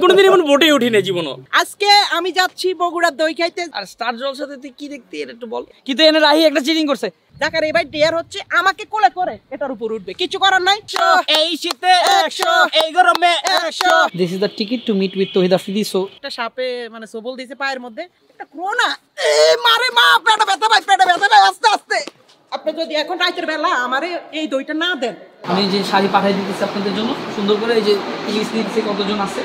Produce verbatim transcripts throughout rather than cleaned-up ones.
কোনোদিন এমন বোটে উঠি না জীবনও। আজকে আমি যাচ্ছি বগুড়ার দই খাইতে। আর স্টার জলসাতে তুই কি দেখতে এর একটু বল। কিন্তু এনে রাহি একটা চিটিং করছে। ঢাকার এই ভাই ডেয়ার হচ্ছে আমাকে কোলে করে এটার উপর উঠবে, কিছু করার নাই। এই শীতে একশো, এই গরমে একশো। This is the ticket to meet with Tohid Afridi. So একটা সাপে মানে সবল দিয়েছে পায়ের মধ্যে, একটা ক্রোনা এ মারে মা, পেটে ব্যথা ভাই, পেটে ব্যথা ভাই, আস্তে আস্তে। আপনি যদি এখন রাতের বেলা আমারে এই দইটা না দেন, আমি যে শাড়ি পাঠিয়ে দিতেছি আপনাদের জন্য সুন্দর করে, এই যে লিস্ট দিতেছি কতজন আছে।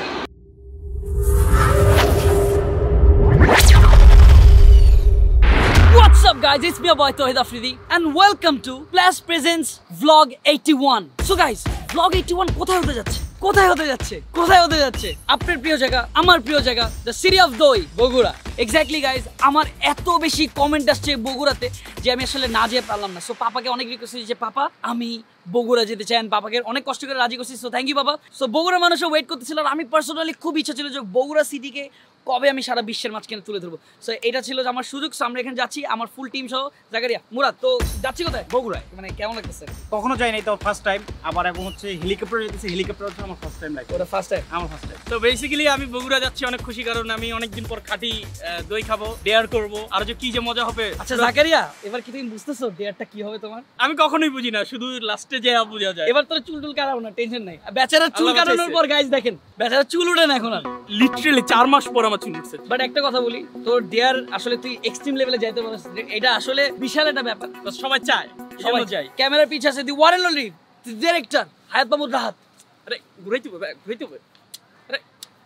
What's up guys, it's me boy Tawhid Afridi and welcome to Flash Presents Vlog eighty-one. So guys, Vlog eighty-one কোথায় হতে যাচ্ছে? কোথায় হতে যাচ্ছে? কোথায় হতে যাচ্ছে? আপনার প্রিয় জায়গা, আমার প্রিয় জায়গা, the city of দই, বগুড়া। এক্স্যাক্টলি গাইজ, আমার এত বেশি কমেন্ট আসছে বগুড়াতে যে আমি আসলে না যেতে পারলাম না। সো পাপাকে অনেক রিকোয়েস্ট করছি যে পাপা আমি বগুড়া যেতে চাই, পাপাকে অনেক কষ্ট করে রাজি করছি। সো থ্যাংক ইউ বাবা। সো বগুড়া মানুষও ওয়েট করতেছিল আর আমি পার্সোনালি খুব ইচ্ছা ছিল যে বগুড়া সিটিকে কবে আমি সারা বিশ্বের মাঝখানে তুলে ধরবো। সো এটা ছিল আমার সুযোগ। সো আমরা এখানে যাচ্ছি আমার ফুল টিম সহ। জাকারিয়া, মুরাদ, তো যাচ্ছি কোথায়? বগুড়ায়। মানে কেমন লাগতেছে? কখনো যাই নাই, তো ফার্স্ট টাইম। আবার এখন হচ্ছে হেলিকপ্টার যেতেছি, হেলিকপ্টার হচ্ছে আমার ফার্স্ট টাইম লাগে। ওটা ফার্স্ট টাইম? আমার ফার্স্ট টাইম। তো বেসিক্যালি আমি বগুড়া যাচ্ছি অনেক খুশি, কারণ আমি অনেকদিন পর খাঁটি দই খাবো, ডেয়ার করবো, আর যে কি যে মজা হবে। আচ্ছা জাকারিয়া, এবার কি তুমি বুঝতেছো ডেয়ারটা কি হবে তোমার? আমি কখনোই বুঝি না, শুধু লাস্টে যে বুঝা যায়। এবার তোর চুল টুল কাটাবো না, টেনশন নাই। বেচারার চুল কাটানোর পর গাইজ দেখেন, বেচারার চুল উঠে না এখন আর। লিটারালি চার মাস পর আমার চুল উঠছে। বাট একটা কথা বলি, তোর ডেয়ার আসলে তুই এক্সট্রিম লেভেলে যাইতে পারিস, এটা আসলে বিশাল একটা ব্যাপার। সবাই চায়, সবাই চায়। ক্যামেরার পিছে আছে the one and only director Hayat Mahmud Rahat. আরে ঘুরাইতে হবে, ঘুরাইতে হবে। আরে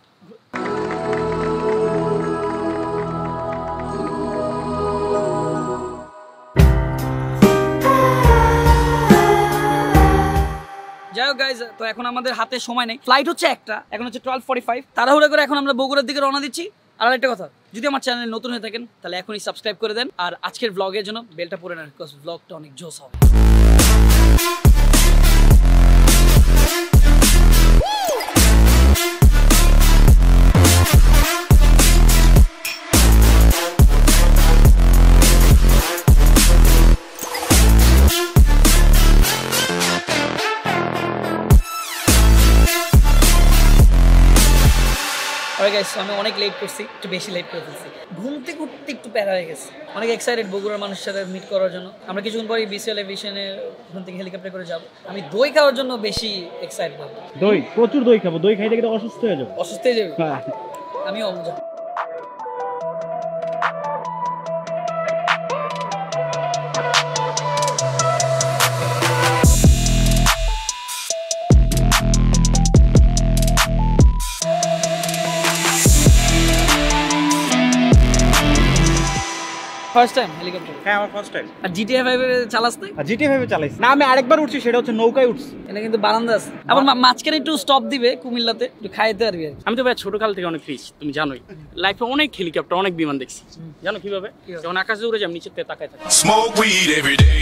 যাই হোক গাইজ, তো এখন আমাদের হাতে সময় নেই। ফ্লাইট হচ্ছে একটা, এখন হচ্ছে টুয়েলভ ফর্টি ফাইভ। তাড়াহুড়া করে এখন আমরা বগুড়ার দিকে রওনা দিচ্ছি। আর একটা কথা, যদি আমার চ্যানেল নতুন হয়ে থাকেন তাহলে এখনই সাবস্ক্রাইব করে দেন, আর আজকের ব্লগের জন্য বেলটা পরে নেন, বিকজ ব্লগটা অনেক জোস হবে। আমি অনেক লেট করছি, একটু বেশি লেট করে ফেলছি। ঘুমতে ঘুরতে একটু প্যারা হয়ে গেছে। অনেক এক্সাইটেড বগুড়ার মানুষের সাথে মিট করার জন্য। আমরা কিছুক্ষণ পরে বিসিএল এভিয়েশনে ওখান থেকে হেলিকপ্টার করে যাবো। আমি দই খাওয়ার জন্য বেশি এক্সাইটেড। দই, প্রচুর দই খাবো। দই খাইতে গেলে অসুস্থ হয়ে যাবো। অসুস্থ হয়ে যাবে? আমিও মজা। First time helicopter? হ্যাঁ, আমার ফার্স্ট টাইম। আর জিটিএ ফাইভ এ চালাস তুই? আর জিটিএ ফাইভ এ চালাইছি না, আমি আরেকবার উঠছি, সেটা হচ্ছে নৌকায় উঠছি। এটা কিন্তু বারান্দা আছে, আবার মাঝখানে একটু স্টপ দিবে কুমিল্লাতে, একটু খাইতে পারবি। আমি তো ভাই ছোটকাল থেকে অনেক ফিস, তুমি জানোই। লাইফে অনেক হেলিকপ্টার, অনেক বিমান দেখছি। জানো কিভাবে? যখন আকাশে উড়ে যাম, নিচের থেকে তাকায় থাকি। Smoke weed every day.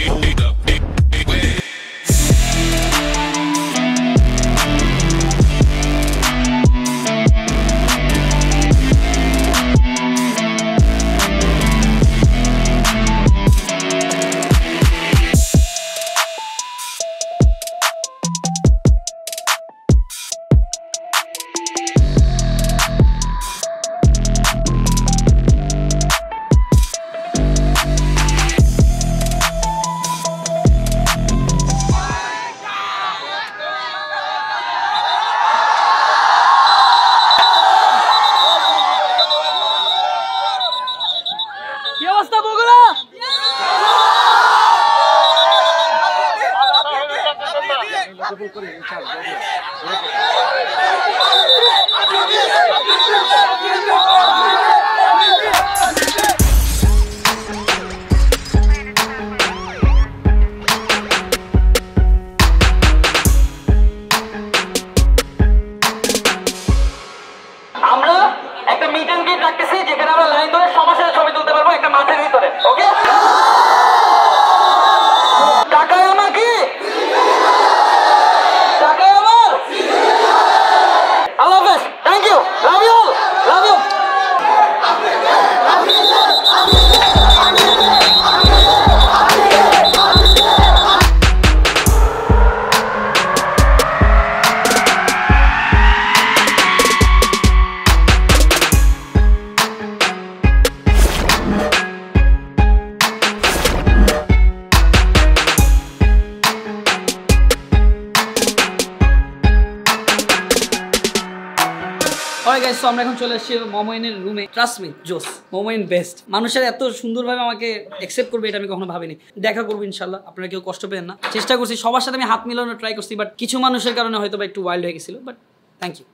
আমরা এখন চলে আসছি মোমোইনের রুমে। ট্রাস্ট মি জোস, মোমোইন বেস্ট। মানুষের এত সুন্দরভাবে আমাকে অ্যাকসেপ্ট করবে এটা আমি কখনো ভাবিনি। দেখা করবো ইনশাল্লাহ, আপনারা কেউ কষ্ট পেন না। চেষ্টা করছি সবার সাথে আমি হাত মিলানোর ট্রাই করছি, বাট কিছু মানুষের কারণে হয়তো বা একটু ওয়াইল্ড হয়ে গেছিল, বাট থ্যাংক ইউ।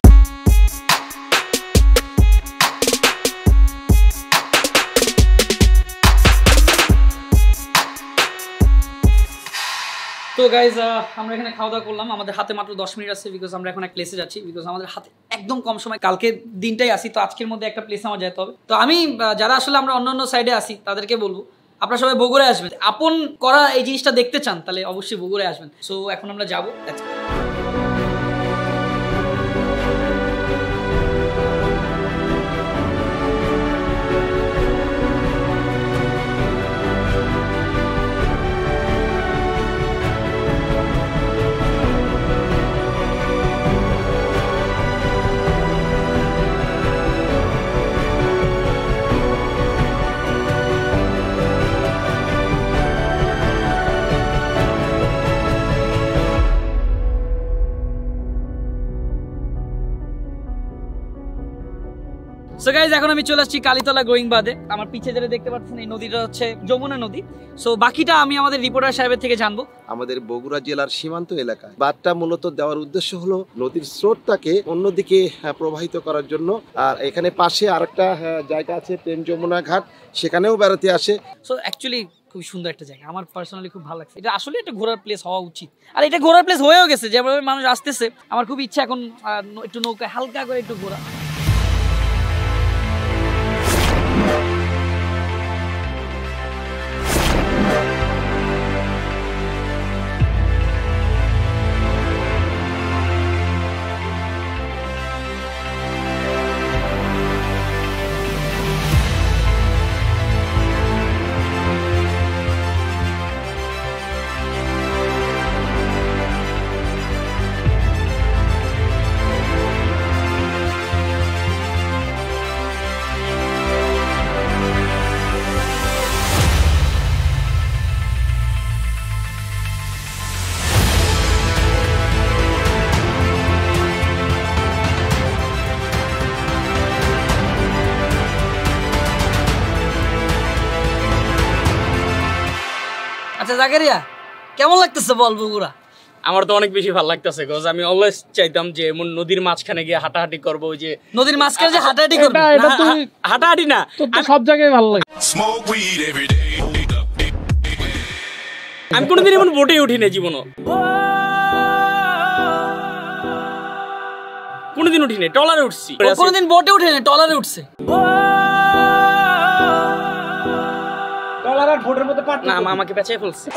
তো গাইজ আমরা এখানে খাওয়া দাওয়া করলাম, আমাদের হাতে মাত্র দশ মিনিট আছে, বিকজ আমরা এখন এক প্লেসে যাচ্ছি, বিকজ আমাদের হাতে একদম কম সময়, কালকে দিনটাই আসি, তো আজকের মধ্যে একটা প্লেসে আমার যেতে হবে। তো আমি যারা আসলে আমরা অন্য অন্য সাইডে আসি তাদেরকে বলবো আপনারা সবাই বগুড়ায় আসবেন, আপন করা এই জিনিসটা দেখতে চান তাহলে অবশ্যই বগুড়ায় আসবেন। সো এখন আমরা যাবো। সো গাইজ এখন আমি চলে আসছি কালীতলা গোয়িং বাদে। আমার পিছে যেটা দেখতে পাচ্ছেন এই নদীটা হচ্ছে যমুনা নদী। সো বাকিটা আমি আমাদের রিপোর্টার সাহেবের থেকে জানবো। আমাদের বগুড়া জেলার সীমান্ত এলাকায় বাঁধটা মূলত দেওয়ার উদ্দেশ্য হলো নদীর স্রোতটাকে অন্যদিকে প্রবাহিত করার জন্য। আর এখানে পাশে আরেকটা জায়গা আছে প্রেম যমুনা ঘাট, সেখানেও বেড়াতে আসে। সো অ্যাকচুয়ালি খুব সুন্দর একটা জায়গা, আমার পার্সোনালি খুব ভালো লাগছে। এটা আসলে একটা ঘোরার প্লেস হওয়া উচিত, আর এটা ঘোরার প্লেস হয়েও গেছে। যেভাবে মানুষ আসতেছে আমার খুব ইচ্ছা এখন একটু নৌকা হালকা করে একটু ঘোরা। আচ্ছা জাকারিয়া, কেমন লাগতেছে বল বগুড়া? আমার তো অনেক বেশি ভালো লাগতেছে, কজ আমি অলওয়েজ চাইতাম যে এমন নদীর মাঝখানে গিয়ে হাঁটাহাঁটি করব। ওই যে নদীর মাঝখানে যে হাঁটাহাঁটি করব, এটা তো হাঁটাহাঁটি না, তো সব জায়গায় ভালো লাগে। আমি কোনোদিন এমন বোটে উঠি না জীবনও, কোনোদিন উঠি না। ট্রলারে উঠছি, কোনোদিন বোটে উঠে না, ট্রলারে উঠছে। ট্রলার আর বোটের মধ্যে পার্থক্য না, আমাকে পেঁচাই ফেলছে।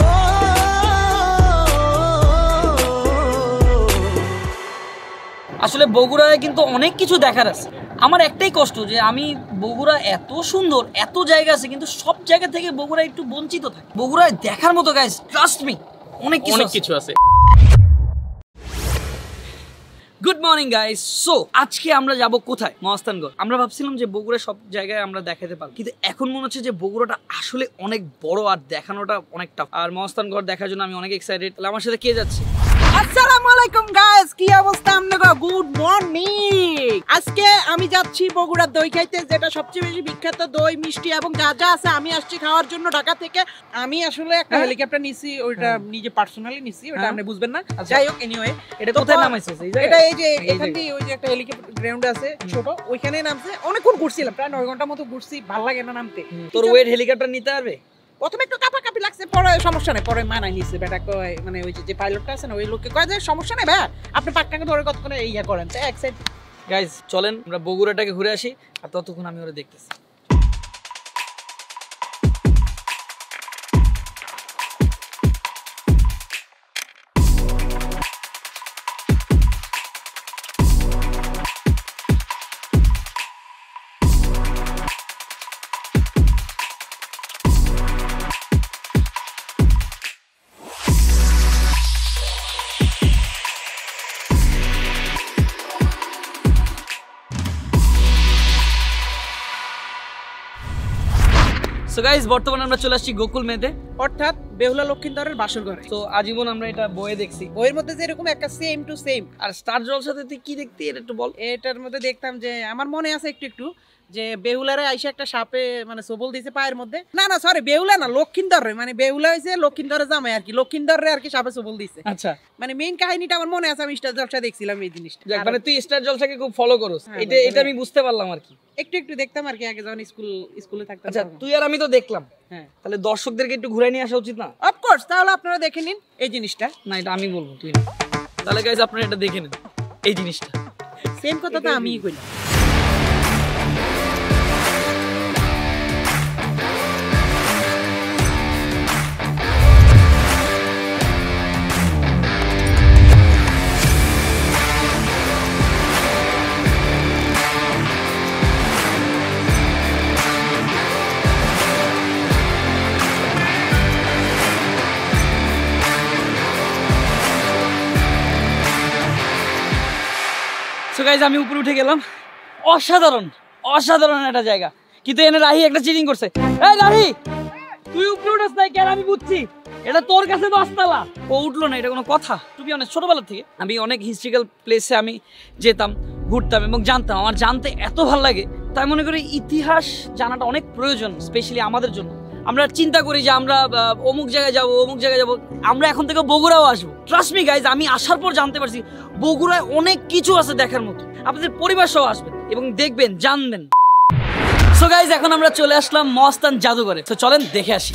আসলে বগুড়ায় কিন্তু অনেক কিছু দেখার আছে। আমার একটাই কষ্ট যে আমি বগুড়া এত সুন্দর, এত জায়গা আছে, কিন্তু সব জায়গা থেকে বগুড়া একটু বঞ্চিত থাকে। বগুড়ায় দেখার মতো গাইস, ট্রাস্ট মি, অনেক কিছু অনেক কিছু আছে। Good morning guys. সো আজকে আমরা যাব কোথায়? মহাস্থানগড়। আমরা ভাবছিলাম যে বগুড়া সব জায়গায় আমরা দেখাতে পারবো, কিন্তু এখন মনে হচ্ছে যে বগুড়াটা আসলে অনেক বড় আর দেখানোটা অনেক টাফ। আর মহাস্থানগড় দেখার জন্য আমি অনেক এক্সাইটেড। তাহলে আমার সাথে কে যাচ্ছে? আসসালামু আলাইকুম গাইস, কি অবস্থা আপনাদের? Good morning. আজকে আমি যাচ্ছি বগুড়ার দই খাইতে, যেটা সবচেয়ে বেশি বিখ্যাত। দই, মিষ্টি এবং যা যা আছে আমি আসছি খাওয়ার জন্য ঢাকা থেকে। আমি আসলে একটা হেলিকপ্টার নিছি, ওইটা নিজে পার্সোনালি নিছি, ওটা আপনি বুঝবেন না। যাই হোক, এনিওয়ে, এটা কোথায় নামাইছে? এটা এই যে এখান দিয়ে ওই যে একটা হেলিকপ্টার গ্রাউন্ড আছে ছোট, ওইখানে নামছে। অনেকক্ষণ ঘুরছিলাম, প্রায় নয় ঘন্টার মতো ঘুরছি, ভালো লাগে না নামতে। তোর ওয়েট হেলিকপ্টার নিতে পারবে? প্রথমে একটু কাপা কাপি লাগছে, পরে সমস্যা নেই, পরে মানাই নিচ্ছে। বেটা কয়, মানে ওই যে পাইলটটা আছে না, ওই লোককে কয় যে সমস্যা নেই ভাই, আপনি পাকটাকে ধরে কতক্ষণে ইয়া করেন। তো এক সাইড গাইজ চলেন আমরা বগুড়াটাকে ঘুরে আসি, আর ততক্ষণ আমি ওরা দেখতেছি। সো গাইস বর্তমানে আমরা চলে আসছি গোকুল মেতে, অর্থাৎ বেহুলা লক্ষিন্দরের বাসর ঘরে। তো আজীবন আমরা এটা বয়ে দেখছি, বইয়ের মধ্যে যেরকম একটা সেম টু সেম। আর স্টার জলসাতে তুই কি দেখতি এটা একটু বল। এটার মধ্যে দেখতাম যে আমার মনে আছে একটু একটু যে বেহুলারে আইসা একটা সাপে মানে সবল দিছে পায়ের মধ্যে, না না সরি বেহুলা না লক্ষিন্দর রে, মানে বেহুলা হয়েছে লক্ষিন্দরের জামাই আর কি, লক্ষিন্দর রে আর কি সাপে সবল দিছে। আচ্ছা মানে মেইন কাহিনীটা আমার মনে আছে, আমি স্টার জলসা দেখছিলাম এই জিনিসটা। যাক, মানে তুই স্টার জলসাকে খুব ফলো করস, হ্যাঁ, এটা মানে- এটা আমি বুঝতে পারলাম আর কি। একটু একটু দেখতাম আর কি আগে যখন স্কুল স্কুলে থাকতাম। আচ্ছা তখন। তুই আর আমি তো দেখলাম, হ্যাঁ তাহলে দর্শকদেরকে একটু ঘুরাই নিয়ে আসা উচিত না? অফকোর্স, তাহলে আপনারা দেখে নিন এই জিনিসটা। না এটা আমি বলবো, তুই না। তাহলে গাইস আপনারা এটা দেখে নেন এই জিনিসটা। সেম কথা তো আমিই কইলাম। সো গাইস আমি উপরে উঠে গেলাম, অসাধারণ অসাধারণ একটা জায়গা, কিন্তু এনে রাহি একটা চিটিং করছে। এই রাহি তুই উপরে উঠেছ নাই কেন? আমি বুঝছি এটা তোর কাছে দশতলা, ও উঠলো না, এটা কোনো কথা? টু বি অনেস্ট ছোটবেলা থেকে আমি অনেক হিস্ট্রিক্যাল প্লেসে আমি যেতাম, ঘুরতাম এবং জানতাম, আমার জানতে এত ভালো লাগে, তাই মনে করি ইতিহাস জানাটা অনেক প্রয়োজন, স্পেশালি আমাদের জন্য। আমরা চিন্তা করি যে আমরা আহ, অমুক জায়গায় যাবো অমুক জায়গায় যাবো, আমরা এখন থেকে বগুড়াও আসবো। ট্রাস্ট মি গাইজ, আমি আসার পর জানতে পারছি বগুড়ায় অনেক কিছু আছে দেখার মতো, আপনাদের পরিবার সহ আসবেন এবং দেখবেন, জানবেন। সো গাইজ এখন আমরা চলে আসলাম মস্তান জাদুঘরে, তো চলেন দেখে আসি।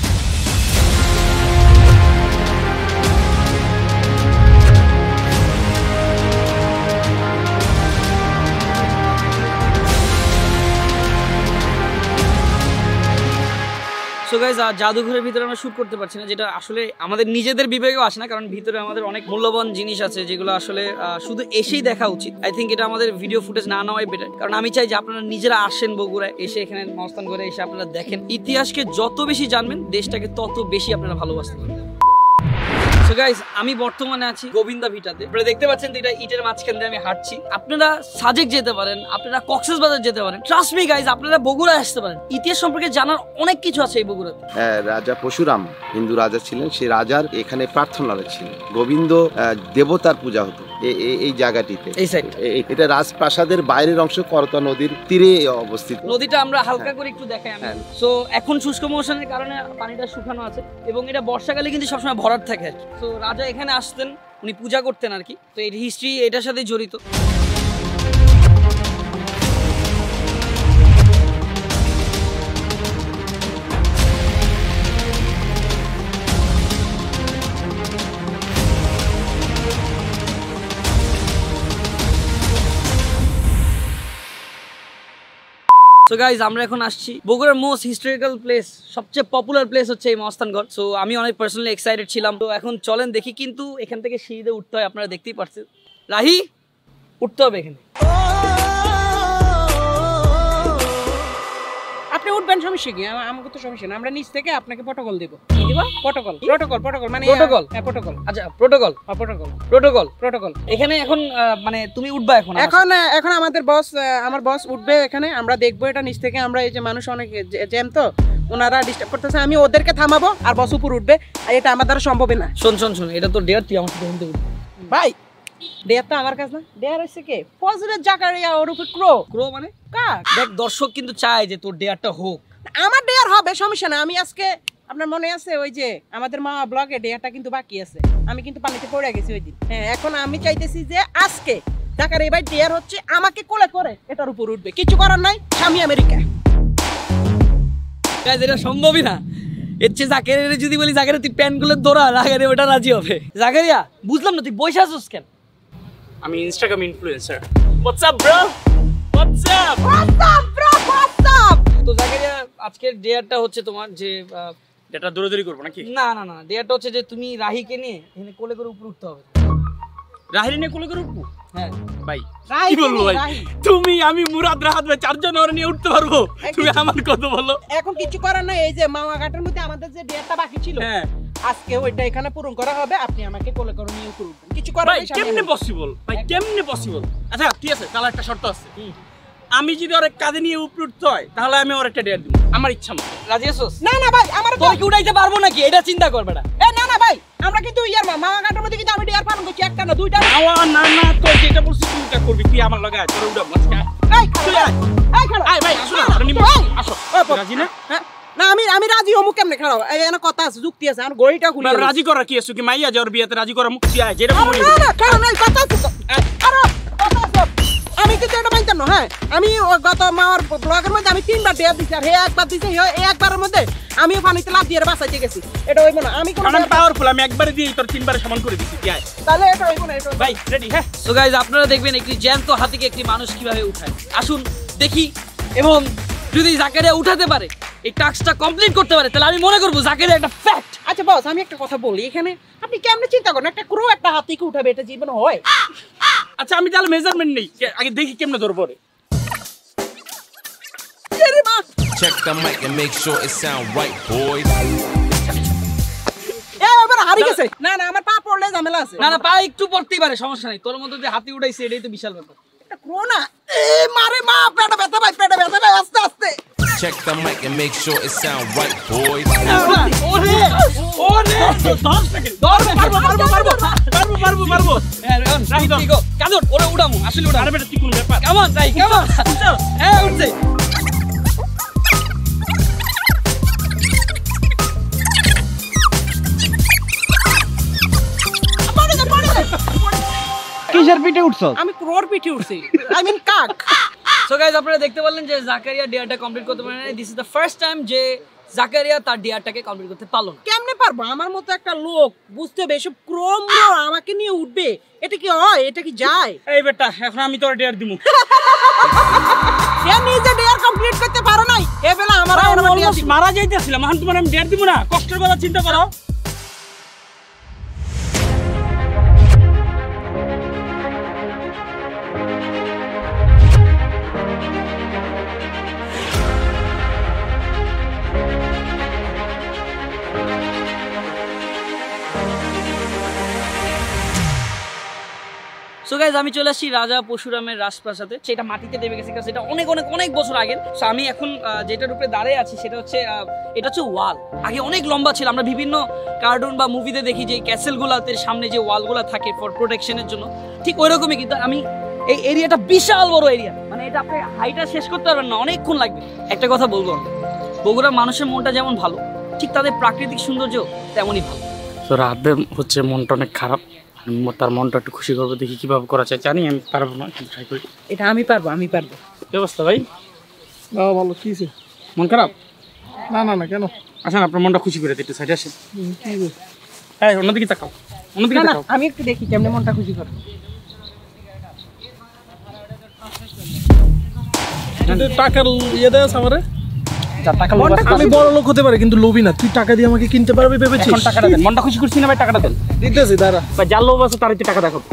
সো গাইজ জাদুঘরের ভিতরে আমরা শুট করতে পারছি না, যেটা আসলে আমাদের নিজেদের বিবেকেও আসে না, কারণ ভিতরে আমাদের অনেক মূল্যবান জিনিস আছে যেগুলো আসলে আহ, শুধু এসেই দেখা উচিত। আই থিঙ্ক এটা আমাদের ভিডিও ফুটেজ না নেওয়াই বেটার, কারণ আমি চাই যে আপনারা নিজেরা আসেন বগুড়ায়, এসে এখানে মস্তান করে এসে আপনারা দেখেন। ইতিহাসকে যত বেশি জানবেন দেশটাকে তত বেশি আপনারা ভালোবাসতে পারবেন। সো গাইস আমি বর্তমানে আছি গোবিন্দা ভিটাতে, আপনারা দেখতে পাচ্ছেন এটা ইটের মাঝখান দিয়ে আমি হাঁটছি। আপনারা সাজেক যেতে পারেন, আপনারা কক্সবাজার যেতে পারেন, ট্রাস্ট মি গাইস আপনারা বগুড়ায় আসতে পারেন। ইতিহাস সম্পর্কে জানার অনেক কিছু আছে এই বগুড়াতে। হ্যাঁ, রাজা পরশুরাম হিন্দু রাজা ছিলেন, সেই রাজার এখানে প্রার্থনালয় ছিল, গোবিন্দ আহ, দেবতার পূজা হতো এ- এ- এই জায়গাটিতে। এই সাইড এ- এটা রাজপ্রাসাদের বাইরের অংশ, করতোয়া নদীর তীরে অবস্থিত। নদীটা আমরা হালকা করে একটু দেখাই আমি। সো এখন শুষ্ক মৌসুমের কারণে পানিটা শুকানো আছে এবং এটা বর্ষাকালে কিন্তু সবসময় ভরাট থাকে আর কি। তো রাজা এখানে আসতেন, উনি পূজা করতেন আর কি, তো এর হিস্ট্রি এটার সাথে জড়িত। সো গাইজ আমরা এখন আসছি বগুড়ার মোস্ট হিস্টোরিক্যাল প্লেস, সবচেয়ে পপুলার প্লেস হচ্ছে এই মস্তানগড়। সো আমি অনেক পার্সোনালি এক্সাইটেড ছিলাম, তো এখন চলেন দেখি, কিন্তু এখান থেকে সিঁড়িতে উঠতে হয়, আপনারা দেখতেই পাচ্ছেন। রাহি উঠতে হবে এখানে। আপনি উঠবেন, সমস্যা কি? আমা- আমাকে তো সমস্যা না, আমরা নিচ থেকে আপনাকে প্রটোকল দেব। কি দিবা? প্রটোকল প্রটোকল প্রটোকল মানে Protocol? হ্যাঁ প্রটোকল। আচ্ছা প্রোটোকল প্রটোকল প্রোটোকল প্রটোকল এখানে এখন আহ, মানে তুমি উঠবা এখন আমার এখন এখন আমাদের বস আমার বস উঠবে এখানে, আমরা দেখবো এটা নিচ থেকে। আমরা এই যে মানুষ অনেক জ্যাম, তো ওনারা ডিস্টার্ব করতেছে, আমি ওদেরকে থামাবো আর বস উপর উঠবে, আর এটা আমার দ্বারা সম্ভব না। শোন শোন শোন এটা তো ডেয়ার, তুই আমার সাথে উঠতে উঠবি। ভাই ডেয়ার তো আমার কাছে না, ডেয়ার হচ্ছে কে? ফজরের জাকারিয়া ওর উপর ক্রো। ক্রো মানে কাক। দেখ দর্শক কিন্তু চায় যে তোর ডেয়ারটা হোক। আমার ডেয়ার হবে, সমস্যা না। আমি আজকে আপনার মনে আছে ওই যে আমাদের মা ব্লগে ডেয়ারটা কিন্তু বাকি আছে, আমি কিন্তু পানিতে পড়ে গেছি ওই দিন। হ্যাঁ এখন আমি চাইতেছি যে আজকে ঢাকার এই ভাই ডেয়ার হচ্ছে আমাকে কোলে করে এটার উপর উঠবে, কিছু করার নাই, স্বামী আমেরিকা। গাইস এটা সম্ভবই না, এর চেয়ে জাকারিয়া যদি বলি জাকারিয়া তুই প্যান্টগুলো ধরা, জাকারিয়া ওটা রাজি হবে। জাকারিয়া বুঝলাম না তুই বসে আছিস কেন? আমি Instagram influencer. What's up bro, what's up. What's up, bro? What's up? তো জাকারিয়া আজকের ডেয়ারটা হচ্ছে তোমার যে আহ, এটা দৌড়াদৌড়ি করবো নাকি? না না না ডেয়ারটা হচ্ছে যে তুমি রাহিকে নিয়ে এখানে কোলে করে উপরে উঠতে হবে। রাহির নিয়ে কোলে করে উঠবো? হ্যাঁ ভাই রাহি কি বলবো ভাই, রাহি। তুমি আমি মুরাদ রাহাত ভাই চারজন ওর নিয়ে উঠতে পারবো? তুমি আমার কথা বলো। এখন কিছু করার নাই, এই যে মামা ঘাটের মধ্যে আমাদের যে ডেয়ারটা বাকি ছিল, হ্যাঁ আজকে ওইটা এখানে পূরণ করা হবে। আপনি আমাকে কোলে করে নিয়ে উপর উঠবেন, কিছু করার ভাই নাই, স্বামী কেমনে আমেরিকা। পসিবল ভাই, কেমনে পসিবল? আচ্ছা ঠিক আছে, তাহলে একটা শর্ত আছে। আমি যদি ওর কাঁধে নিয়ে উপরে উঠতে হয় তাহলে আমি ওর একটা ডেয়ার দিব, আমার ইচ্ছা মতো। রাজি আছোস? না না ভাই আমার তো তোর কি উঠাইতে পারবো নাকি এটা চিন্তা করবে না। এ না না ভাই আমরা কিন্তু ইয়ার মা মামা ঘাটের মধ্যে কিন্তু আমি ডিয়ার পালন করছি একটা না দুইটা না। আওয়া না না তোর যেটা বলছিস তুই ওটা করবি, তুই আমার লগে আয়, তোর উঠা মাঝখানে এই তুই আয় এই খাড়া আয় ভাই আসো না, আপনি আসো রাজি না? হ্যাঁ না আমি আমি রাজি হমু কেমনে খাড়াও এই এখানে কথা আছে যুক্তি আছে আর গড়িটা খুলি না, রাজি করা কি আছে কি মাইয়া যাওয়ার বিয়েতে রাজি করা মুক্তি আয় যেটা আরে না না খাড়া নাই কথা আছে তো। আরে কথা আছে আমি কিন্তু এটা পাইতাম না। হ্যাঁ আমি ও গত মার ব্লগের মধ্যে আমি তিনবার ডেয়া দিছি আর হে একবার দিছি হে এই একবারের মধ্যে আমিও পানিতে লাফ দিয়ে বাঁচাইতে গেছি। এটা হইব না আমি কোন কারণ পাওয়ারফুল, আমি একবারে দিয়ে তোর তিনবারে সমান করে দিছি। কি আয় তাহলে এটা হইব না এটা ভাই রেডি? হ্যাঁ সো গাইজ আপনারা দেখবেন একটি জ্যান্ত হাতিকে একটি মানুষ কিভাবে উঠায়। আসুন দেখি, এবং যদি জাকারিয়া উঠাতে পারে, এই টাস্কটা কমপ্লিট করতে পারে, তাহলে আমি মনে করবো জাকারিয়া একটা ফ্যাক্ট। আচ্ছা বস আমি একটা কথা বলি, এখানে আপনি কেমনে চিন্তা করেন একটা ক্রো একটা হাতিকে উঠাবে, এটা জীবন হয়? আচ্ছা আমি তাহলে মেজারমেন্ট নেই, আগে দেখি কেমনে ধরবো রে। আরে মা Check the mic and make sure it sound right, boys. এ এবার হারি গেছে। না না আমার পা পড়লে ঝামেলা আছে। না না পা একটু পড়তেই পারে, সমস্যা নেই। তোর মধ্যে যে হাতি উঠাইছে এটাই তো বিশাল ব্যাপার। এটা ক্রো না। এ মারে মা পেটে ব্যথা ভাই, পেটে ব্যথা ভাই, আস্তে আস্তে। Check the mic and make sure it sound right, boys. ওরে ওরে দশ সেকেন্ড ধরবে, পারবো পারবো পারবো পারবো পারবো পারবো হ্যাঁ রাইট গো কাদর ওরে উড়ামু, আসলে উড়ামু। আরে বেটা তুই কোন ব্যাপার? Come on right come on হ্যাঁ উঠছে। পড়ে যা পড়ে যা। কিসের পিঠে উঠছো? আমি ক্রোর পিঠে উঠছি, আই মিন কাক। সো গাইজ আপনারা দেখতে পারলেন যে জাকারিয়া ডিয়ারটা কমপ্লিট করতে পারে না। This is the first time যে জাকারিয়া তার ডিয়ারটাকে কমপ্লিট করতে পারলো না। কেমনে পারবো? আমার মতো একটা লোক বুঝতে হবে এসব ক্রোম আমাকে নিয়ে উঠবে, এটা কি হয়? এটা কি যায়? এই বেটা এখন আমি তোর ডেয়ার দিমু। এ নিজে ডিয়ার কমপ্লিট করতে পারো নাই, এ বেলা আমার আমার ডিয়ার অলমোস্ট মারা যাইতেছিলাম, এখন তোমার আমি ডেয়ার দিব না? কষ্টের কথা চিন্তা করো। সো গাইজ আমি চলে আসছি রাজা পরশুরামের রাজপ্রাসাদে। সেটা মাটিতে নেমে গেছে, সেটা অনেক অনেক অনেক বছর আগের। সো আমি এখন যেটার উপরে দাঁড়িয়ে আছি সেটা হচ্ছে এটা হচ্ছে ওয়াল। আগে অনেক লম্বা ছিল, আমরা বিভিন্ন কার্টুন বা মুভিতে দেখি যে ক্যাসেলগুলোতে সামনে যে ওয়ালগুলো থাকে ফর প্রোটেকশনের জন্য, ঠিক ওই রকমই। কিন্তু আমি এই এরিয়াটা বিশাল বড় এরিয়া, মানে এটা আপনি হাইটা শেষ করতে পারবেন না, অনেকক্ষণ লাগবে। একটা কথা বলবো, বগুড়ার মানুষের মনটা যেমন ভালো, ঠিক তাদের প্রাকৃতিক সৌন্দর্য তেমনই ভালো। তো রাতে হচ্ছে মনটা অনেক খারাপ, তার মনটা একটু খুশি করবো, দেখি কিভাবে করা যায়। জানি আমি পারবো না, ট্রাই করি। এটা আমি পারবো, আমি পারবো। কি অবস্থা ভাই? বাবা ভালো, কি হয়েছে? মন খারাপ? না না না, কেন? আসেন আপনার মনটা খুশি করে দিই, একটু সাইডে আসেন। হ্যাঁ অন্যদিকে তাকাও, অন্যদিকে না না তাকাও। আমি একটু দেখি কেমনে মনটা খুশি করো। টাকা ইয়ে দেয় আমারে, টাকা আমি বড় লোক হতে পারি কিন্তু লোভী না। তুই টাকা দিয়ে আমাকে কিনতে পারবি ভেবেছিস? এখন টাকাটা দেন, মনটা খুশি করছি না ভাই, টাকাটা দেন। দিতেছি দাঁড়া। ভাই যার লোভ আছে তার একটু টাকা দেখো।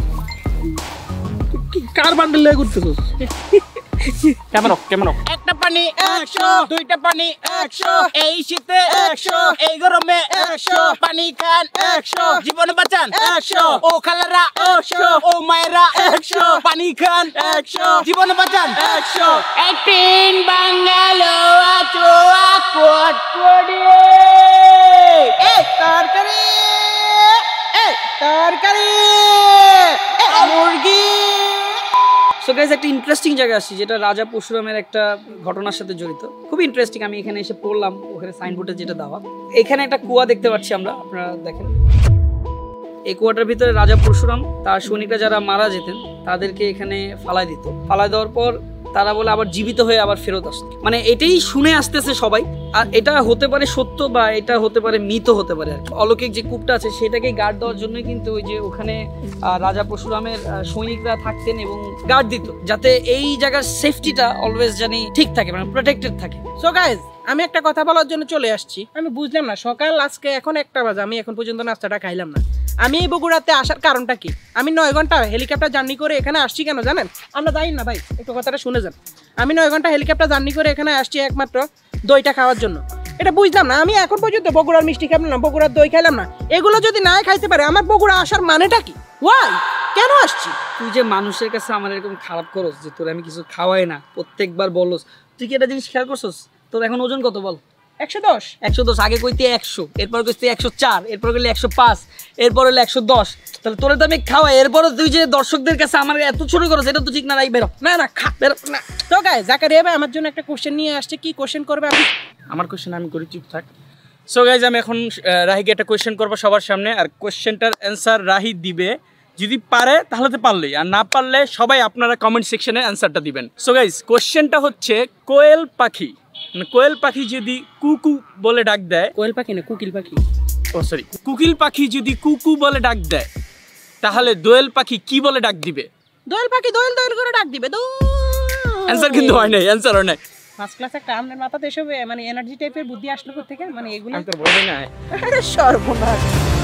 কার বান্ডেল লেগে ঘুরতেছিস? Camera camera. একটা পানি একশো, দুইটা পানি একশো, এই শীতে একশো, এই গরমে একশো, পানি খান একশো, জীবন বাঁচান একশো, ও খালারা একশো, ও মায়েরা একশো, পানি খান একশো, জীবন বাঁচান একশো। একদিন বাঙালো আচোয়া কোট করে, এই তরকারি, এই তরকারি, এই মুরগি। সো গাইজ একটা ইন্টারেস্টিং জায়গা আসছি, যেটা রাজা পরশুরামের একটা ঘটনার সাথে জড়িত। খুব ইন্টারেস্টিং। আমি এখানে এসে পড়লাম, ওখানে সাইনবোর্ডে যেটা দেওয়া, এখানে একটা কুয়া দেখতে পাচ্ছি আমরা, আপনারা দেখেন। এই কুয়াটার ভিতরে রাজা পরশুরাম তার সৈনিকরা যারা মারা যেতেন তাদেরকে এখানে ফালাই দিত। ফালাই দেওয়ার পর তারা বলে আবার জীবিত হয়ে আবার ফেরত আসতো। মানে এটাই শুনে আসতেছে সবাই, আর এটা হতে পারে সত্য বা এটা হতে পারে মিথ হতে পারে আর কি। অলৌকিক যে কূপটা আছে সেটাকে গার্ড দেওয়ার জন্যই কিন্তু ওই যে ওখানে রাজা পরশুরামের সৈনিকরা থাকতেন এবং গার্ড দিত, যাতে এই জায়গার সেফটিটা অলওয়েজ জানি ঠিক থাকে, মানে প্রোটেক্টেড থাকে। সো গাইজ আমি একটা কথা বলার জন্য চলে আসছি। আমি বুঝলাম না, সকাল আজকে এখন একটা বাজে, আমি এখন পর্যন্ত নাস্তাটা খাইলাম না। আমি এই বগুড়াতে আসার কারণটা কি? আমি নয় ঘন্টা হেলিকপ্টার জার্নি করে এখানে আসছি কেন জানেন? আমরা যাই না ভাই, একটু কথাটা শুনে যান। আমি নয় ঘন্টা হেলিকপ্টার জার্নি করে এখানে আসছি একমাত্র দইটা খাওয়ার জন্য। এটা বুঝলাম না। আমি এখন পর্যন্ত বগুড়ার মিষ্টি খাইলাম না, বগুড়ার দই খাইলাম না। এগুলো যদি না খাইতে পারে আমার বগুড়া আসার মানেটা কি? ওয়াই কেন আসছি? তুই যে মানুষের কাছে আমার এরকম খারাপ করস যে তোর আমি কিছু খাওয়াই না, প্রত্যেকবার বলস। তুই কি একটা জিনিস খেয়াল করছস? তোর এখন ওজন কত বল? একশো দশ। একশো দশ। আগে কইতে একশো, এরপর কইতে একশো চার, এরপর কইলে একশো পাঁচ, এরপর হলে একশো দশ। তাহলে তোরে তো আমি খাওয়াই, এরপর তুই যে দর্শকদের কাছে আমার এত ছোট করছ, এটা তো ঠিক না। রাই বেরো। না না খা বেরো না। তো গাইস জাকারিয়া ভাই আমার জন্য একটা কোশ্চেন নিয়ে আসছে। কি কোশ্চেন করবে আপনি? আমার কোশ্চেন আমি করি, চুপ থাক। সো গাইজ আমি এখন রাহিকে একটা কোয়েশ্চেন করবো সবার সামনে, আর কোয়েশ্চেনটার অ্যান্সার রাহি দিবে। যদি পারে তাহলে তো পারলেই, আর না পারলে সবাই আপনারা কমেন্ট সেকশনে অ্যান্সারটা দিবেন। সো গাইজ কোয়েশ্চেনটা হচ্ছে, কোয়েল পাখি মানে কোয়েল পাখি যদি কুকু বলে ডাক দেয়, কোয়েল পাখি না কুকিল পাখি, ও সরি কুকিল পাখি যদি কুকু বলে ডাক দেয়, তাহলে দোয়েল পাখি কি বলে ডাক দিবে? দোয়েল পাখি দোয়েল দোয়েল করে ডাক দিবে। অ্যান্সার কিন্তু হয় নাই, অ্যান্সার হয় নাই। ফার্স্ট ক্লাস একটা আপনার মাথাতে এসব মানে এনার্জি টাইপের বুদ্ধি আসলো কোথা থেকে? মানে এগুলো আমি তো বলি না। আরে সর্বনাশ।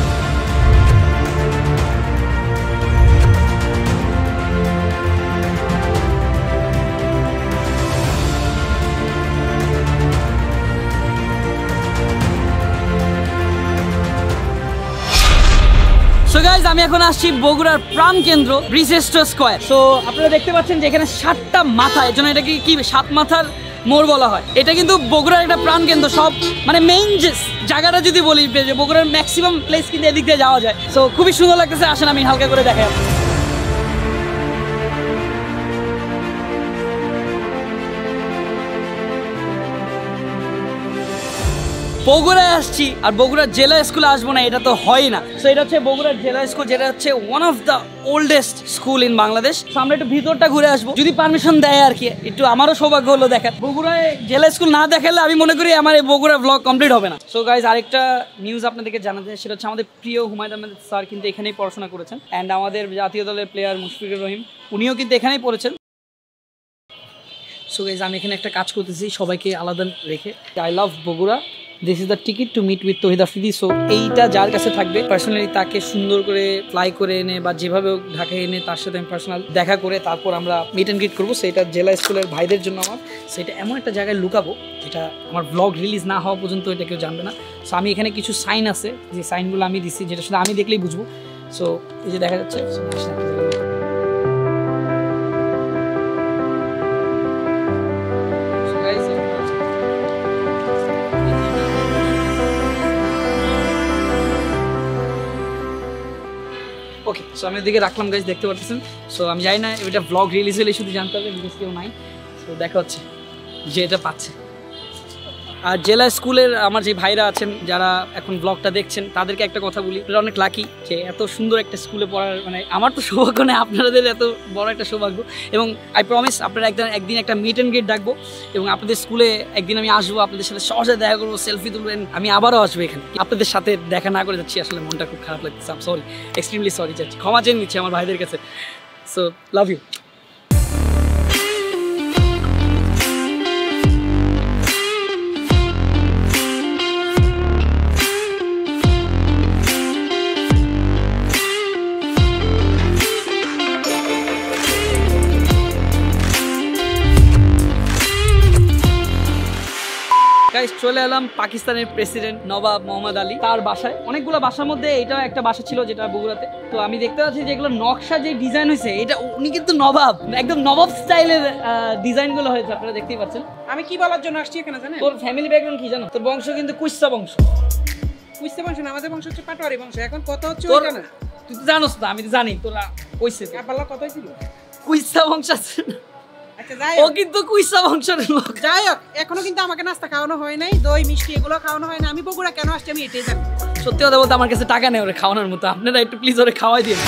সো গাইজ আমি এখন আসছি বগুড়ার প্রাণ কেন্দ্র ব্রিজেস্টার স্কয়ার। সো আপনারা দেখতে পাচ্ছেন যে এখানে সাতটা মাথা, এর জন্য এটাকে কি সাত মাথার মোড় বলা হয়। এটা কিন্তু বগুড়ার একটা প্রাণ কেন্দ্র। সব মানে মেইন যে জায়গাটা যদি বলি, যে বগুড়ার ম্যাক্সিমাম প্লেস কিন্তু এদিক দিয়ে যাওয়া যায়। সো খুবই সুন্দর লাগতেছে। আসেন আমি হালকা করে দেখাই। বগুড়ায় আসছি আর বগুড়ার জেলা স্কুলে আসবো না, এটা তো হয় না। সো এটা হচ্ছে বগুড়ার জেলা স্কুল, যেটা হচ্ছে one of the oldest school in Bangladesh. আমরা একটু ভিতরটা ঘুরে আসবো, যদি পারমিশন দেয় আর কি। একটু আমারও সৌভাগ্য হলো দেখার। বগুড়ায় জেলা স্কুল না দেখালে আমি মনে করি আমার এই বগুড়া ব্লগ কমপ্লিট হবে না। সো গাইজ আরেকটা নিউজ আপনাদেরকে জানাতে, সেটা হচ্ছে আমাদের প্রিয় হুমায়ুন আহমেদ স্যার কিন্তু এখানেই পড়াশোনা করেছেন, অ্যান্ড আমাদের জাতীয় দলের প্লেয়ার মুশফিকুর রহিম উনিও কিন্তু এখানেই পড়েছেন। সো গাইজ আমি এখানে একটা কাজ করতেছি সবাইকে আলাদা রেখে। I love Bogura, this is the ticket to meet with Tohid Afridi. So এইটা যার কাছে থাকবে পার্সোনালি তাকে সুন্দর করে ফ্লাই করে এনে বা যেভাবে ঢাকায় এনে তার সাথে আমি পার্সোনাল দেখা করে তারপর আমরা মিট অ্যান্ড গ্রিট করবো। সেটা জেলা স্কুলের ভাইদের জন্য আমার, সেটা এমন একটা জায়গায় লুকাবো যেটা আমার ব্লগ রিলিজ না হওয়া পর্যন্ত এটা কেউ জানবে না। সো আমি এখানে কিছু সাইন আছে, যে সাইনগুলো আমি দিচ্ছি, যেটা শুধু আমি দেখলেই বুঝবো। সো এই যে দেখা যাচ্ছে, ওকে। সো আমি ওদিকে রাখলাম গাইজ, দেখতে পাচ্ছেন। সো আমি জানি না এটা ব্লগ রিলিজ হলে শুধু জানতে হবে, বিকজ কেউ নাই। সো দেখা হচ্ছে যে এটা পাচ্ছে। আর জেলা স্কুলের আমার যে ভাইরা আছেন যারা এখন ব্লগটা দেখছেন, তাদেরকে একটা কথা বলি, আপনারা অনেক লাকি যে এত সুন্দর একটা স্কুলে পড়ার, মানে আমার তো সৌভাগ্য নেই, আপনাদের এত বড় একটা সৌভাগ্য। এবং আই প্রমিস আপনারা একদিন একদিন একটা মিট অ্যান্ড গ্রিট ডাকবো, এবং আপনাদের স্কুলে একদিন আমি আসবো, আপনাদের সাথে সহজে দেখা করবো, সেলফি তুলবেন, আমি আবারও আসবো এখানে। আপনাদের সাথে দেখা না করে যাচ্ছি, আসলে মনটা খুব খারাপ লাগছে। আম সরি, এক্সট্রিমলি সরি, যাচ্ছি, ক্ষমা চেয়ে নিচ্ছি আমার ভাইদের কাছে। So love you. গাইস চলে এলাম পাকিস্তানের প্রেসিডেন্ট নবাব মোহাম্মদ আলী তার বাসায়। অনেকগুলো বাসার মধ্যে এটাও একটা বাসা ছিল যেটা বগুড়াতে। তো আমি দেখতে পাচ্ছি যে এগুলো নকশা যে ডিজাইন হয়েছে, এটা উনি কিন্তু নবাব, একদম নবাব স্টাইলের ডিজাইন গুলো হয়েছে, আপনারা দেখতেই পাচ্ছেন। আমি কি বলার জন্য আসছি এখানে জানেন? তোর ফ্যামিলি ব্যাকগ্রাউন্ড কি জানো? তোর বংশ কিন্তু কুইসা বংশ। কুইসা বংশ না, আমাদের বংশ হচ্ছে পাটোয়ারি বংশ। এখন কত হচ্ছে তোর ওইখানে? তুই তো জানোস না, আমি তো জানি তোরা কইছে তো। আপাল্লা কত হয়েছিল? কুইসা বংশ আছে না? আচ্ছা যাই ও হোক, কিন্তু কুইসা বংশের লোক। যাই হোক, এখনো কিন্তু আমাকে নাস্তা খাওয়ানো হয় নাই, দই মিষ্টি এগুলো খাওয়ানো হয় না। আমি বগুড়া কেন আসছি আমি এটাই জানি। সত্যি কথা বলতে আমার কাছে টাকা নেই ওরে খাওয়ানোর মতো, আপনারা একটু প্লিজ ওরে খাওয়াই দিন।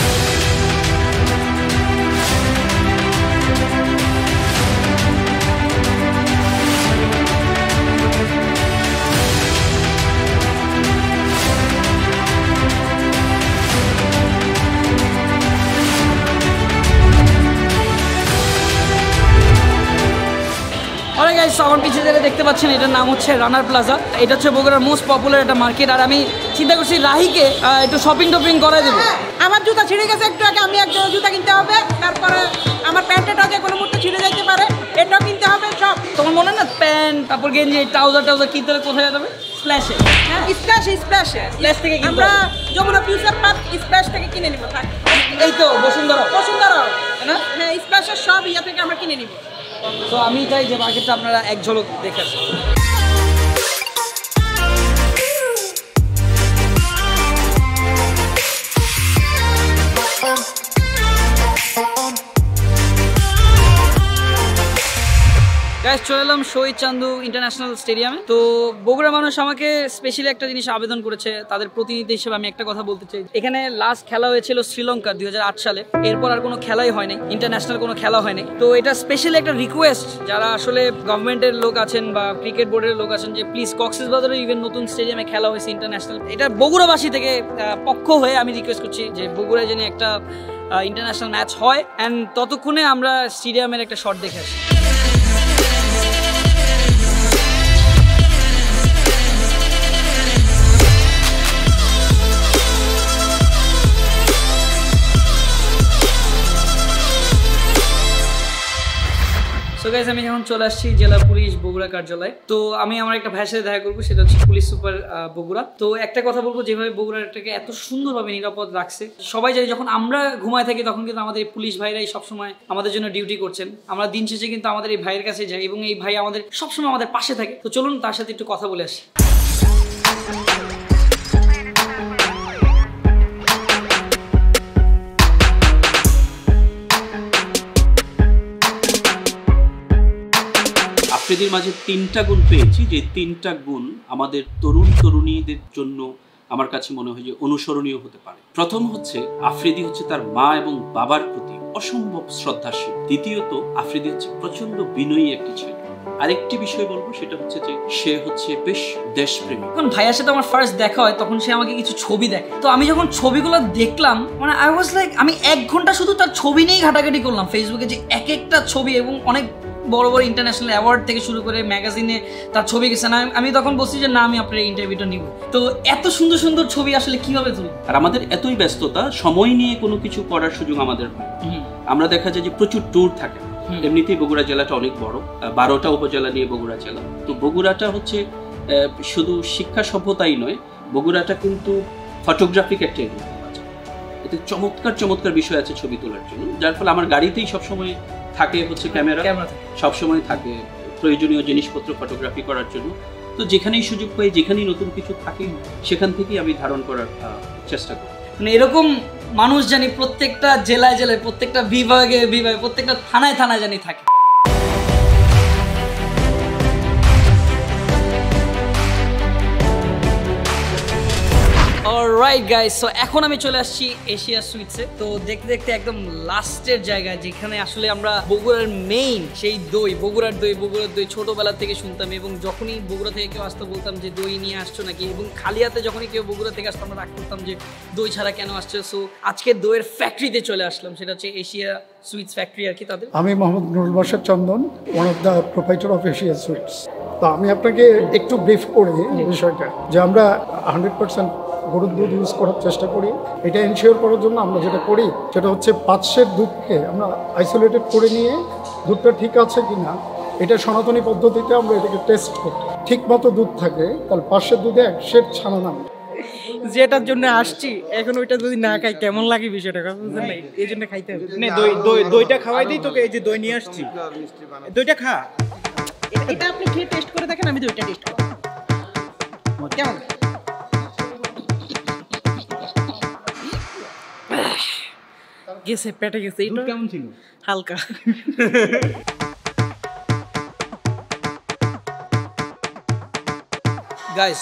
Alright guys, so আমার পিছিয়ে যেটা দেখতে পাচ্ছেন এটার নাম হচ্ছে রানার প্লাজা। এটা হচ্ছে বগুড়ার মোস্ট পপুলার একটা মার্কেট। আর আমি চিন্তা করছি রাহিকে একটু শপিং টপিং করাই দেবো। আমার জুতা ছিঁড়ে গেছে একটু আগে, আমি একজন জুতা কিনতে হবে, তারপরে আমার প্যান্টটাও যে কোনো মুহূর্তে ছিঁড়ে যাইতে পারে, এটাও কিনতে হবে সব। তোমার মনে না প্যান্ট তারপর গেঞ্জি ট্রাউজার টাউজার কিনতে হলে কোথায় যাবে? স্প্ল্যাশে। হ্যাঁ স্প্ল্যাশে স্প্ল্যাশে স্প্ল্যাশ থেকে কিনতে আমরা হবে। যমুনা ফিউচার পার্ক স্প্ল্যাশ থেকে কিনে নিব। থাক এই তো বসুন্ধরা বসুন্ধরা না? হ্যাঁ স্প্ল্যাশের সব ইয়া থেকে আমরা কিনে নিব। তো আমি চাই যে মার্কেটটা আপনারা এক ঝলক দেখে আসেন। গাইস চলে এলাম শহীদ চান্দু ইন্টারন্যাশনাল স্টেডিয়ামে। তো বগুড়া মানুষ আমাকে স্পেশালি একটা জিনিস আবেদন করেছে, তাদের প্রতিনিধি হিসেবে আমি একটা কথা বলতে চাই। এখানে লাস্ট খেলা হয়েছিল শ্রীলঙ্কা দুই হাজার আট সালে, এরপর আর কোনো খেলাই হয়নি, ইন্টারন্যাশনাল কোনো খেলা হয়নি। তো এটা স্পেশালি একটা রিকোয়েস্ট যারা আসলে গভর্নমেন্টের লোক আছেন বা ক্রিকেট বোর্ডের লোক আছেন যে প্লিজ কক্সবাজারে ইভেন নতুন স্টেডিয়ামে খেলা হয়েছে ইন্টারন্যাশনাল, এটা বগুড়াবাসী থেকে পক্ষ হয়ে আমি রিকোয়েস্ট করছি যে বগুড়ায় যেন একটা ইন্টারন্যাশনাল ম্যাচ হয় অ্যান্ড ততক্ষণে আমরা স্টেডিয়ামের একটা শট দেখে আসি। সো গাইস আমি এখন চলে আসছি জেলা পুলিশ বগুড়া কার্যালয়। তো আমি আমার একটা ভাইয়ের সাথে দেখা করবো, সেটা হচ্ছে পুলিশ সুপার বগুড়া। তো একটা কথা বলবো, যেভাবে বগুড়াটাকে এত সুন্দরভাবে নিরাপদ রাখছে, সবাই জানি যখন আমরা ঘুমায় থাকি তখন কিন্তু আমাদের এই পুলিশ ভাইরাই সবসময় আমাদের জন্য ডিউটি করছেন। আমরা দিন শেষে কিন্তু আমাদের এই ভাইয়ের কাছে যাই এবং এই ভাই আমাদের সবসময় আমাদের পাশে থাকে। তো চলুন তার সাথে একটু কথা বলে আসি। আফ্রিদির মাঝে তিনটা গুণ পেয়েছি, যে তিনটা গুণ আমাদের তরুণ তরুণীদের জন্য আমার কাছে মনে হয় যে অনুসরণীয় হতে পারে। প্রথম হচ্ছে আফ্রিদি হচ্ছে তার মা এবং বাবার প্রতি অসম্ভব শ্রদ্ধাশীল। দ্বিতীয়ত আফ্রিদি হচ্ছে প্রচন্ড বিনয়ী একটি ছেলে। আরেকটি বিষয় বলবো, সেটা হচ্ছে যে সে হচ্ছে বেশ দেশপ্রেমী। যখন ভাইয়ার সাথে আমার ফার্স্ট দেখা হয় তখন সে আমাকে কিছু ছবি দেখে। তো আমি যখন ছবিগুলো দেখলাম মানে আই ওয়াজ লাইক, আমি এক ঘন্টা শুধু তার ছবি নিয়েই ঘাটাঘাটি করলাম ফেসবুকে, যে এক একটা ছবি এবং অনেক বড় বড় ইন্টারন্যাশনাল অ্যাওয়ার্ড থেকে শুরু করে ম্যাগাজিনে তার ছবি গেছে না। আমি তখন বলছি যে না আমি আপনার ইন্টারভিউটা নিব। তো এত সুন্দর সুন্দর ছবি আসলে কিভাবে তুলি? আর আমাদের এতই ব্যস্ততা, সময় নিয়ে কোনো কিছু করার সুযোগ আমাদের হয়। আমরা দেখা যায় যে প্রচুর ট্যুর থাকে। এমনিতেই বগুড়া জেলাটা অনেক বড়, বারোটা উপজেলা নিয়ে বগুড়া জেলা। তো বগুড়াটা হচ্ছে শুধু শিক্ষা সভ্যতাই নয়, বগুড়াটা কিন্তু ফটোগ্রাফিক একটা এরিয়া। এতে চমৎকার চমৎকার বিষয় আছে ছবি তোলার জন্য, যার ফলে আমার গাড়িতেই সবসময় থাকে হচ্ছে ক্যামেরা, সবসময় থাকে প্রয়োজনীয় জিনিসপত্র ফটোগ্রাফি করার জন্য। তো যেখানেই সুযোগ পাই, যেখানেই নতুন কিছু থাকে, সেখান থেকেই আমি ধারণ করার চেষ্টা করি। মানে এরকম মানুষ জানি প্রত্যেকটা জেলায় জেলায়, প্রত্যেকটা বিভাগে বিভাগে, প্রত্যেকটা থানায় থানায় জানি থাকে। অলরাইট গাইস, সো এখন আমি চলে আসছি এশিয়া সুইটসে। তো দেখতে দেখতে একদম লাস্টের জায়গায়, যেখানে আসলে আমরা বগুড়ার মেইন সেই দই, বগুড়ার দই বগুড়ার দই ছোটবেলা থেকে শুনতাম এবং যখনই বগুড়া থেকে কেউ আসতো বলতাম যে দই নিয়ে আসছো নাকি, এবং খালি হাতে যখনই কেউ বগুড়া থেকে আসতো আমরা রাগ করতাম যে দই ছাড়া কেন আসছে। সো আজকে দইয়ের ফ্যাক্টরিতে চলে আসলাম, সেটা হচ্ছে এশিয়া সুইটস ফ্যাক্টরি আর কি তাদের। আমি Mohammad Nurul Bashar Chandan, one of the proprietor of Asia Sweets. তো আমি আপনাকে একটু ব্রিফ করি বিষয়টা, যে আমরা হান্ড্রেড পার্সেন্ট গরুর দুধ ইউজ করার চেষ্টা করি। এটা এনশিওর করার জন্য আমরা যেটা করি সেটা হচ্ছে পাঁচশের দুধকে আমরা আইসোলেটেড করে নিয়ে দুধটা ঠিক আছে কিনা এটা সনাতনী পদ্ধতিতে আমরা এটাকে টেস্ট করি। ঠিক মতো দুধ থাকে তাহলে পাঁচশের দুধে এক সের ছানা নামে। যেটার জন্য আসছি এখন ওইটা যদি না খাই কেমন লাগে বিষয়টা, এই জন্য খাইতে হবে। দই দই দইটা খাওয়াই দিই তোকে, এই যে দই নিয়ে আসছি, দইটা খা। এটা আপনি খেয়ে টেস্ট করে দেখেন, আমি দইটা টেস্ট করি কেমন। গেছে পেটে গেছে। এটা কেমন ছিল? হালকা। গাইস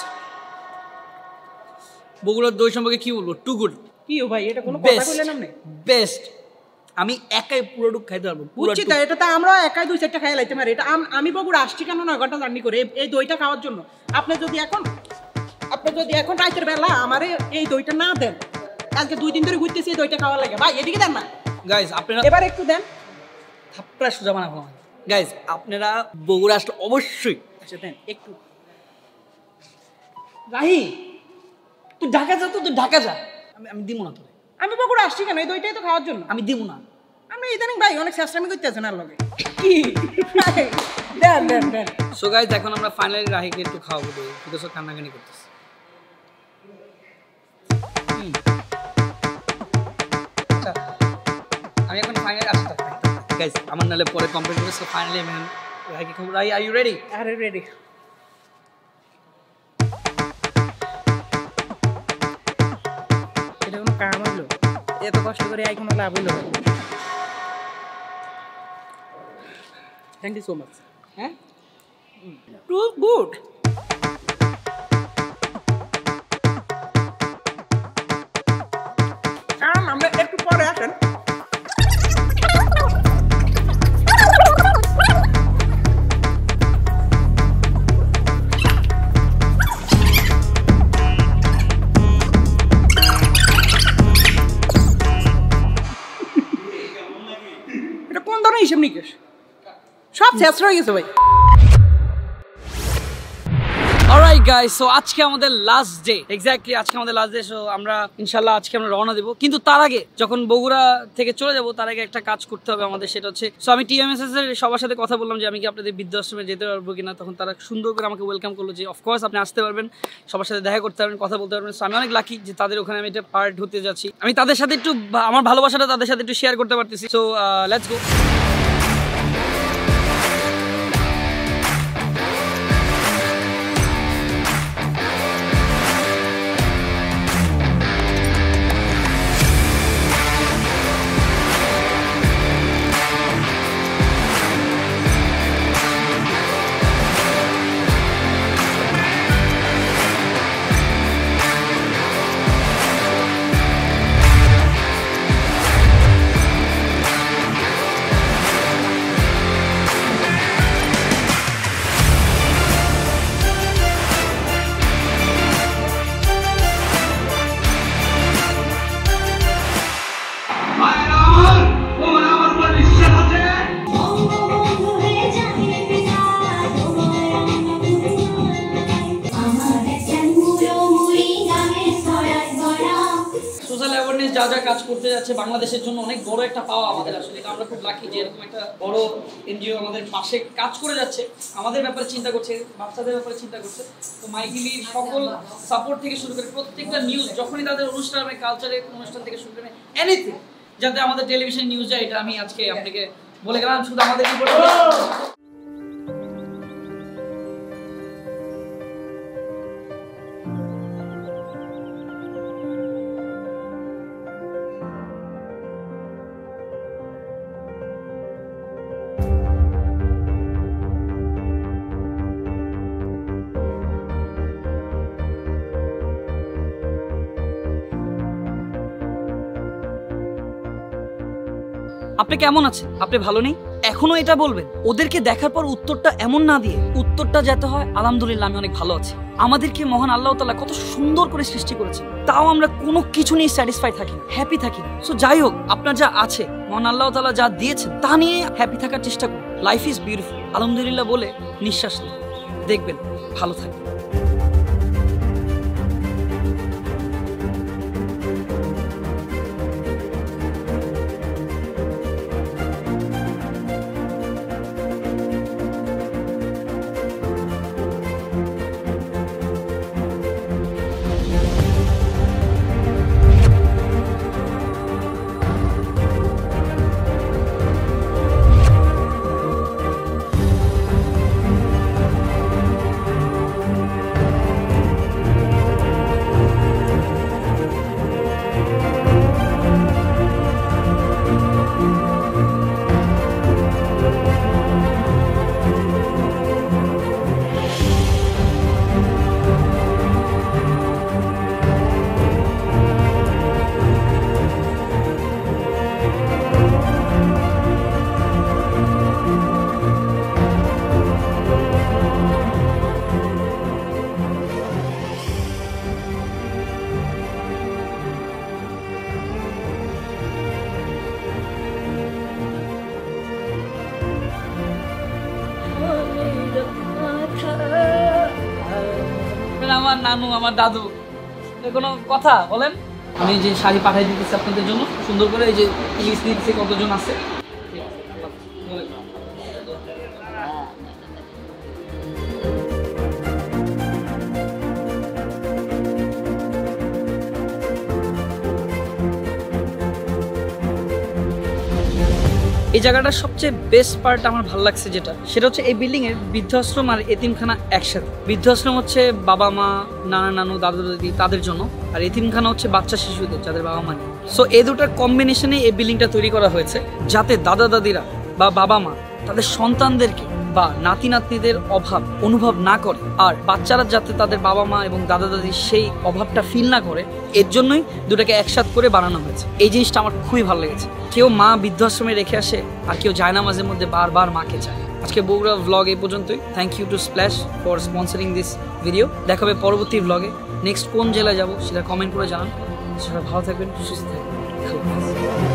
বগুড়ার দই সম্পর্কে কি বলবো, টু গুড। কি ও ভাই, এটা কোনো কথা কইলেন আপনি? বেস্ট। আমি একাই পুরোটুক খাইতে পারবো। বুঝছি তো, এটা তো আমরা একাই দুই চারটা খাই লাইতে পারি। এটা আমি বগুড়া আসছি কেন নয় ঘন্টা জার্নি করে এই দইটা খাওয়ার জন্য। আপনি যদি এখন আপনি যদি এখন রাতের বেলা আমারে এই দইটা না দেন, আজকে দুই দিন ধরে ঘুরতেছি এই দইটা খাওয়ার লাগে, ভাই এদিকে দেন না। গাইস আপনারা এবার একটু দেন। থাপ্পড়া সোজা বানাবো। গাইজ আপনারা বগুড়া আসলে অবশ্যই আচ্ছা দেন একটু। রাহি তুই ঢাকা যা, তো তুই ঢাকা যা, আমি আমি দিব না তোরে। আমি বগুড়া আসছি কেন? এই দইটাই তো খাওয়ার জন্য। আমি দিব না। আমি ইদানিং ভাই অনেক চেষ্টামি করতেছেন আর লগে কি ভাই, দেন দেন দেন। সো গাইজ এখন আমরা ফাইনালি রাহিকে একটু খাওয়াবো দই, বিকজ ও কান্নাকানি করতেছে। হুম। আচ্ছা আমি এখন ফাইনালি আসতে গাইজ, আমার নালে পরে কমপ্লিট করে। সো ফাইনালি ম্যান রাহিকে খাবো। Rahi are you ready? আরে রেডি। এটা কোনো কাম হইলো? এত কষ্ট করে আই কোনো লাভ হইলো? Thank you so much. হ্যাঁ টু গুড। কারণ আমরা একটু পরে আসেন। এটা কোন ধরনের হিসেব নিকেশ? সব শেষ হয়ে গেছে ভাই। অলরাইট গাইস, সো আজকে আমাদের লাস্ট ডে, এক্স্যাক্টলি আজকে আমাদের লাস্ট ডে। সো আমরা ইনশাল্লাহ আজকে আমরা রওনা দেবো, কিন্তু তার আগে যখন বগুড়া থেকে চলে যাব তার আগে একটা কাজ করতে হবে আমাদের, সেটা হচ্ছে সো আমি টিএমএসএস এর সবার সাথে কথা বললাম যে আমি কি আপনাদের বৃদ্ধাশ্রমে যেতে পারবো কিনা। তখন তারা সুন্দর করে আমাকে ওয়েলকাম করলো যে অফকোর্স আপনি আসতে পারবেন, সবার সাথে দেখা করতে পারবেন, কথা বলতে পারবেন। সো আমি অনেক লাকি যে তাদের ওখানে আমি একটা পার্ট হতে যাচ্ছি, আমি তাদের সাথে একটু আমার ভালোবাসাটা তাদের সাথে একটু শেয়ার করতে পারতেছি। So let's go. যা যা কাজ করতে যাচ্ছে বাংলাদেশের জন্য অনেক বড় একটা পাওয়া আমাদের। আসলে এটা আমরা খুব লাকি যে এরকম একটা বড় এনজিও আমাদের পাশে কাজ করে যাচ্ছে, আমাদের ব্যাপারে চিন্তা করছে, বাচ্চাদের ব্যাপারে চিন্তা করছে। তো মাইকিলির সকল সাপোর্ট থেকে শুরু করে প্রত্যেকটা নিউজ, যখনই তাদের অনুষ্ঠান হবে, কালচারের অনুষ্ঠান থেকে শুরু করে এনিথিং যাতে আমাদের টেলিভিশন নিউজ যায়, এটা আমি আজকে আপনাকে বলে গেলাম। শুধু আমাদের আপনি কেমন আছেন, আপনি ভালো নেই, এখনো এটা বলবেন? ওদেরকে দেখার পর উত্তরটা এমন না দিয়ে উত্তরটা যেতে হয় আলহামদুলিল্লাহ আমি অনেক ভালো আছি। আমাদেরকে মহান আল্লাহ তাআলা কত সুন্দর করে সৃষ্টি করেছেন, তাও আমরা কোনো কিছু নিয়ে স্যাটিসফাই থাকি না, হ্যাপি থাকি না। সো যাই হোক, আপনার যা আছে মহান আল্লাহ তাআলা যা দিয়েছেন তা নিয়ে হ্যাপি থাকার চেষ্টা করুন। লাইফ ইজ বিউটিফুল, আলহামদুলিল্লাহ বলে নিঃশ্বাস নিন, দেখবেন ভালো থাকবে। আমার নানু আমার দাদু কোনো কথা বলেন আমি যে শাড়ি পাঠিয়ে দিতেছি আপনাদের জন্য সুন্দর করে এই যে লিস্ট দিতেছি কতজন আছে এই জায়গাটার সবচেয়ে বেস্ট পার্ট আমার ভালো লাগছে যেটা সেটা হচ্ছে এই বিল্ডিং এর বৃদ্ধাশ্রম আর এতিমখানা একসাথে। বৃদ্ধাশ্রম হচ্ছে বাবা মা নানা নানু দাদু দাদি তাদের জন্য, আর এতিমখানা হচ্ছে বাচ্চা শিশুদের যাদের বাবা মা নেই। সো এই দুটার কম্বিনেশনে এই বিল্ডিংটা তৈরি করা হয়েছে যাতে দাদা দাদিরা বা বাবা মা তাদের সন্তানদেরকে বা নাতি নাতনিদের অভাব অনুভব না করে, আর বাচ্চারা যাতে তাদের বাবা মা এবং দাদা দাদির সেই অভাবটা ফিল না করে, এর জন্যই দুটাকে একসাথ করে বানানো হয়েছে। এই জিনিসটা আমার খুবই ভালো লেগেছে। কেউ মা বৃদ্ধাশ্রমে রেখে আসে আর কেউ জায়নামাজের মধ্যে বারবার মাকে চায়। আজকে বগুড়া ভ্লগ এই পর্যন্তই। Thank you to Splash for sponsoring this video. দেখা হবে পরবর্তী ভ্লগে। নেক্সট কোন জেলায় যাব সেটা কমেন্ট করে জানান। সেটা ভালো থাকবেন, সুস্থ থাকবেন।